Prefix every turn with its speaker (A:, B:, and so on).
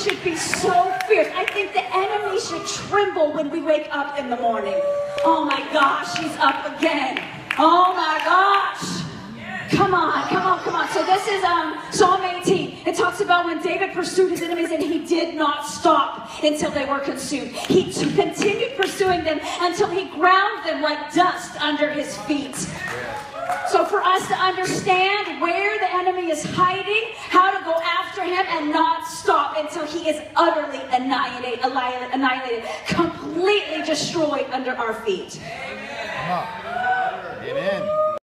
A: should be so fierce. I think the enemy should tremble when we wake up in the morning. Oh my gosh, he's up again. Oh my gosh. Come on, come on, come on. So this is Psalm 18. It talks about when David pursued his enemies and he did not stop until they were consumed. He continued pursuing them until he ground them like dust under his feet. So for us to understand where the enemy is hiding, how to go after him and not stop until he is utterly annihilated, completely destroyed under our feet.
B: Amen.